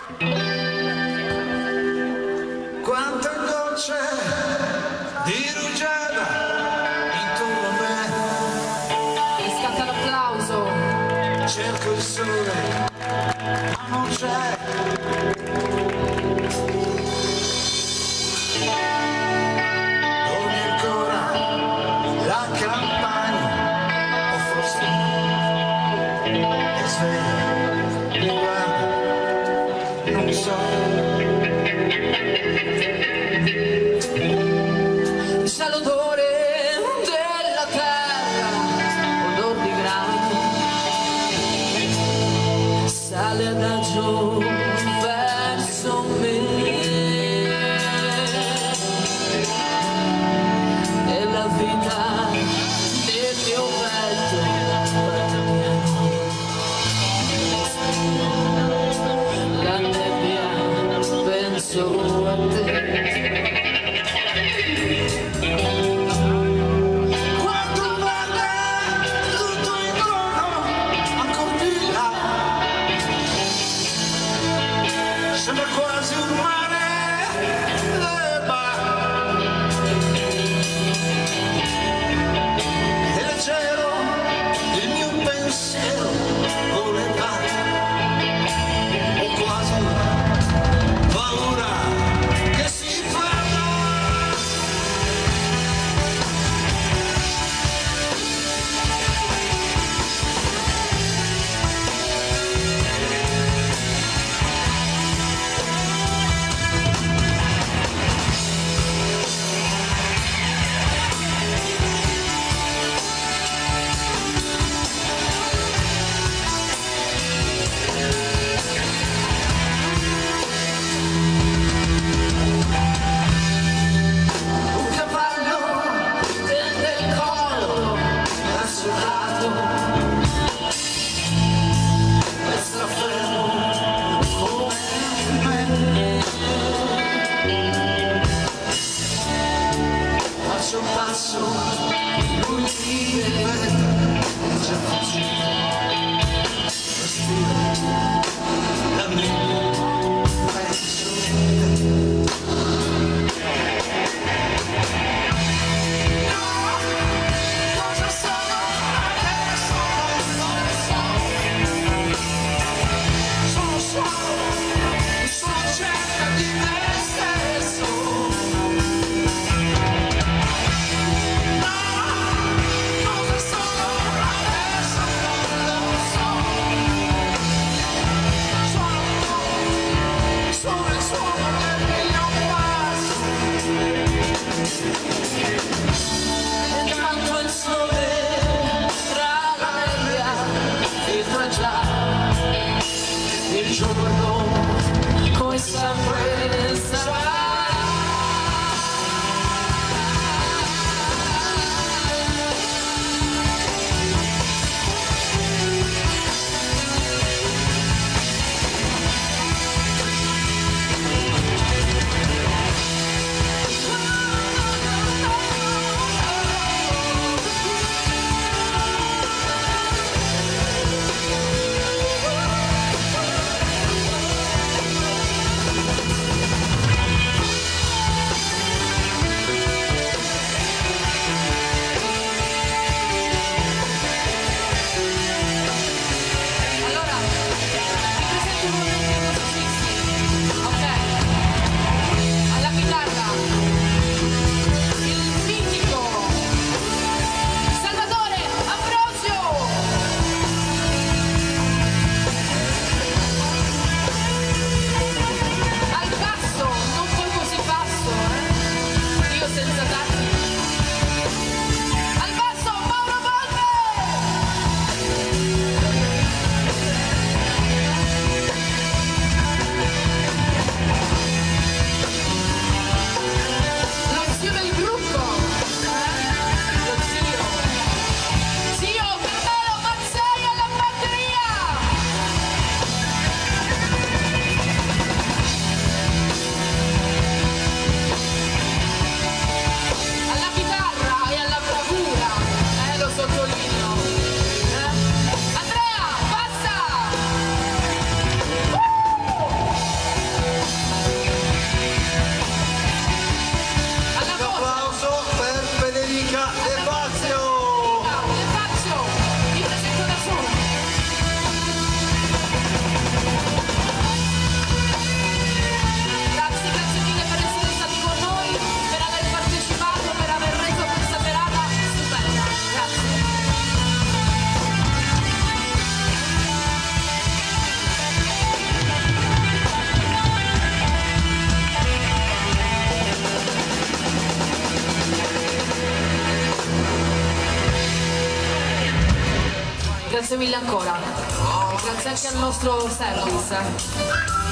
Quante gocce di rugiada intorno a me. E scatta l'applauso. Cerco il sole, ma non c'è. Dormi ancora la campagna, o forse è sveglia, mi guarda, non so. C'è l'odore della terra, odor di grano, sale adagio verso me, e la vita nel mio petto batte piano, respiro la nebbia, penso a te. Sembra quasi un mare, è leggero il mio pensiero, voleva, ho quasi paura che si perda. Passo passo, lui mi vede, già faccio, respiro, la mia, penso in te. Cosa sono adesso? Non lo so. Sono cerca di me stesso. Intanto il sole tra la nebbia filtra già il giorno come sempre sarà. Grazie mille ancora. Grazie anche al nostro service.